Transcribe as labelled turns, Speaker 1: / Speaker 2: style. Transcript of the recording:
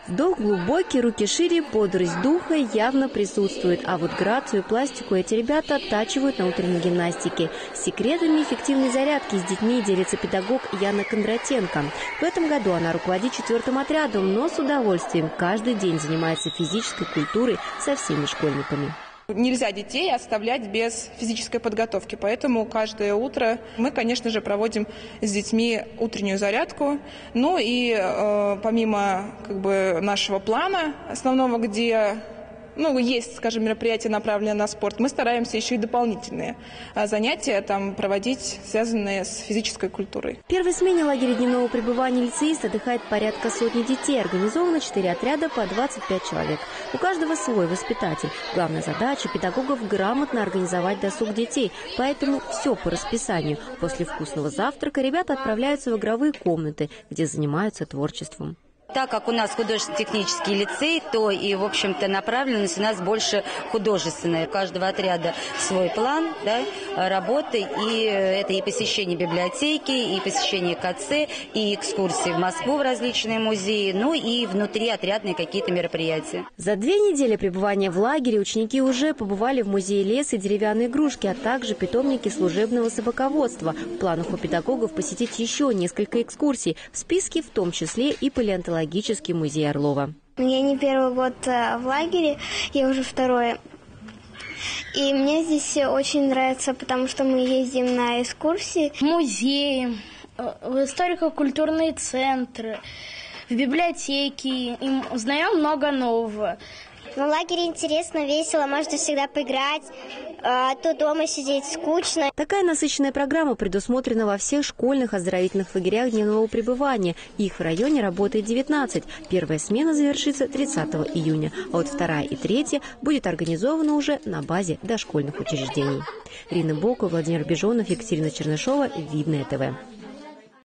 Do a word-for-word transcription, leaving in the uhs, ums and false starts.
Speaker 1: Вдох глубокий, руки шире, бодрость духа явно присутствует. А вот грацию и пластику эти ребята оттачивают на утренней гимнастике. Секретами эффективной зарядки с детьми делится педагог Яна Кондратенко. В этом году она руководит четвертым отрядом, но с удовольствием каждый день занимается физической культурой со всеми школьниками.
Speaker 2: Нельзя детей оставлять без физической подготовки, поэтому каждое утро мы, конечно же, проводим с детьми утреннюю зарядку. Ну и э, помимо как бы, нашего плана основного, где ну, есть, скажем, мероприятия, направленные на спорт, мы стараемся еще и дополнительные занятия там проводить, связанные с физической культурой.
Speaker 1: В первой смене лагеря дневного пребывания лицеист отдыхает порядка сотни детей. Организовано четыре отряда по двадцать пять человек. У каждого свой воспитатель. Главная задача педагогов грамотно организовать досуг детей. Поэтому все по расписанию. После вкусного завтрака ребята отправляются в игровые комнаты, где занимаются творчеством.
Speaker 3: Так как у нас художественно-технический лицей, то и, в общем-то, направленность у нас больше художественная. У каждого отряда свой план, да, работы, и это и посещение библиотеки, и посещение КЦ, и экскурсии в Москву в различные музеи, ну и внутриотрядные какие-то мероприятия.
Speaker 1: За две недели пребывания в лагере ученики уже побывали в музее леса и деревянной игрушки, а также питомники служебного собаководства. В планах у педагогов посетить еще несколько экскурсий, в списке в том числе и палеонтологический музей Орлова.
Speaker 4: Я не первый год в лагере, я уже второй. И мне здесь очень нравится, потому что мы ездим на экскурсии.
Speaker 5: В музеи, в историко-культурные центры, в библиотеки. И узнаем много нового.
Speaker 4: В лагере интересно, весело, можно всегда поиграть, а тут дома сидеть скучно.
Speaker 1: Такая насыщенная программа предусмотрена во всех школьных оздоровительных лагерях дневного пребывания. Их в районе работает девятнадцать. Первая смена завершится тридцатого июня, а вот вторая и третья будет организована уже на базе дошкольных учреждений. Ирина Бокова, Владимир Бежонов, Екатерина Чернышова, Видное ТВ.